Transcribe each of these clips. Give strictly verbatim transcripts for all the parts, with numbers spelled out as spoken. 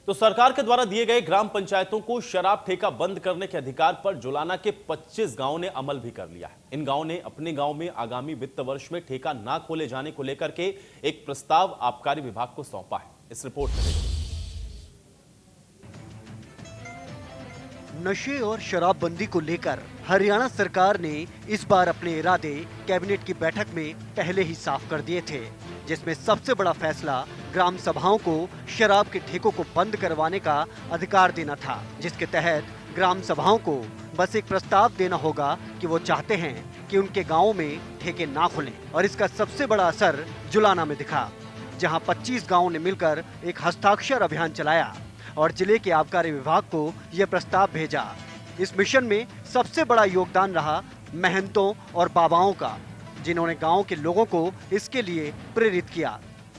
तो सरकार के द्वारा दिए गए ग्राम पंचायतों को शराब ठेका बंद करने के अधिकार पर जुलाना के पच्चीस गांवों ने अमल भी कर लिया है। इन गांवों ने अपने गांव में आगामी वित्त वर्ष में ठेका ना खोले जाने को लेकर के एक प्रस्ताव आबकारी विभाग को सौंपा है। इस रिपोर्ट में देखिए। नशे और शराबबंदी को लेकर हरियाणा सरकार ने इस बार अपने इरादे कैबिनेट की बैठक में पहले ही साफ कर दिए थे, जिसमें सबसे बड़ा फैसला ग्राम सभाओं को शराब के ठेकों को बंद करवाने का अधिकार देना था, जिसके तहत ग्राम सभाओं को बस एक प्रस्ताव देना होगा कि वो चाहते हैं कि उनके गाँव में ठेके ना खुलें। और इसका सबसे बड़ा असर जुलाना में दिखा, जहाँ पच्चीस गाँवों ने मिलकर एक हस्ताक्षर अभियान चलाया और जिले के आबकारी विभाग को यह प्रस्ताव भेजा। इस मिशन में सबसे बड़ा योगदान रहा महंतों और बाबाओं का, जिन्होंने गांव के लोगों को इसके लिए प्रेरित किया।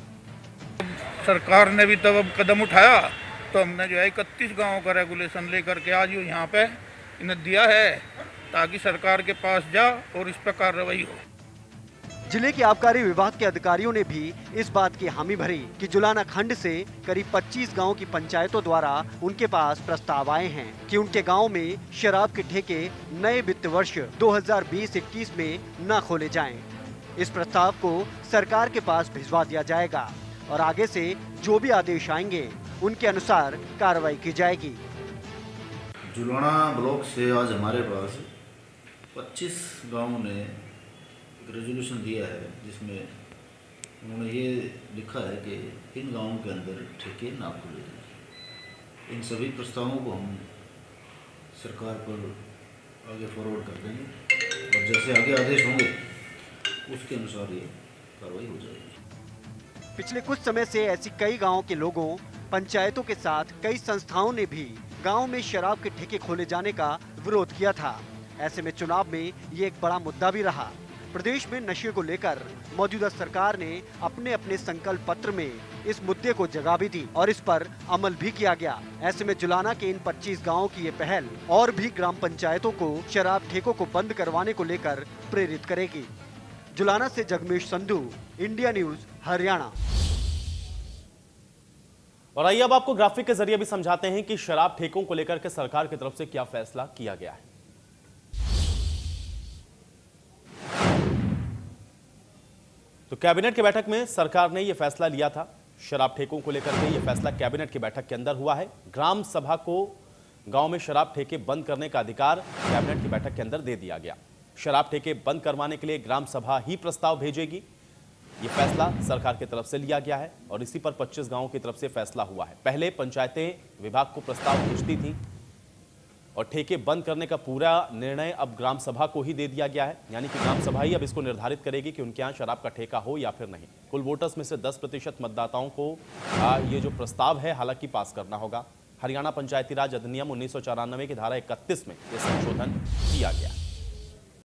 सरकार ने भी तब अब कदम उठाया तो हमने जो है इकतीस गाँव का रेगुलेशन लेकर के आज यहाँ पे इन्हें दिया है ताकि सरकार के पास जा और इस पर कार्रवाई हो। जिले के आबकारी विभाग के अधिकारियों ने भी इस बात की हामी भरी कि जुलाना खंड से करीब पच्चीस गांव की पंचायतों द्वारा उनके पास प्रस्ताव आए हैं कि उनके गांव में शराब के ठेके नए वित्त वर्ष दो हज़ार बीस इक्कीस में न खोले जाएं। इस प्रस्ताव को सरकार के पास भिजवा दिया जाएगा और आगे से जो भी आदेश आएंगे उनके अनुसार कार्रवाई की जाएगी। जुलाना ब्लॉक से आज हमारे पास पच्चीस गाँव ने रेजोल्यूशन दिया है, जिसमें उन्होंने ये लिखा है कि इन गांवों के अंदर ठेके ना खोले जाएं। इन सभी प्रस्तावों को हम सरकार पर आगे फॉरवर्ड कर देंगे और जैसे आगे आदेश होंगे उसके अनुसार ये कार्रवाई हो जाएगी। पिछले कुछ समय से ऐसी कई गांवों के लोगों, पंचायतों के साथ कई संस्थाओं ने भी गांव में शराब के ठेके खोले जाने का विरोध किया था। ऐसे में चुनाव में ये एक बड़ा मुद्दा भी रहा। प्रदेश में नशे को लेकर मौजूदा सरकार ने अपने अपने संकल्प पत्र में इस मुद्दे को जगह भी दी और इस पर अमल भी किया गया। ऐसे में जुलाना के इन पच्चीस गांवों की ये पहल और भी ग्राम पंचायतों को शराब ठेकों को बंद करवाने को लेकर प्रेरित करेगी। जुलाना से जगमेश संधू, इंडिया न्यूज, हरियाणा। और आइए अब आपको ग्राफिक के जरिए भी समझाते हैं कि शराब ठेकों को लेकर के सरकार की तरफ से क्या फैसला किया गया है। तो कैबिनेट की बैठक में सरकार ने यह फैसला लिया था। शराब ठेकों को लेकर के यह फैसला कैबिनेट की बैठक के अंदर हुआ है। ग्राम सभा को गांव में शराब ठेके बंद करने का अधिकार कैबिनेट की बैठक के अंदर दे दिया गया। शराब ठेके बंद करवाने के लिए ग्राम सभा ही प्रस्ताव भेजेगी। यह फैसला सरकार की तरफ से लिया गया है और इसी पर पच्चीस गांवों की तरफ से फैसला हुआ है। पहले पंचायतें विभाग को प्रस्ताव भेजती थी और ठेके बंद करने का पूरा निर्णय अब ग्राम सभा को ही दे दिया गया है, यानी कि ग्राम सभा ही अब इसको निर्धारित करेगी कि उनके यहाँ शराब का ठेका हो या फिर नहीं। कुल वोटर्स में से दस प्रतिशत मतदाताओं को आ, ये जो प्रस्ताव है हालांकि पास करना होगा। हरियाणा पंचायती राज अधिनियम उन्नीस सौ चौरानवे की धारा इकतीस में यह संशोधन किया गया।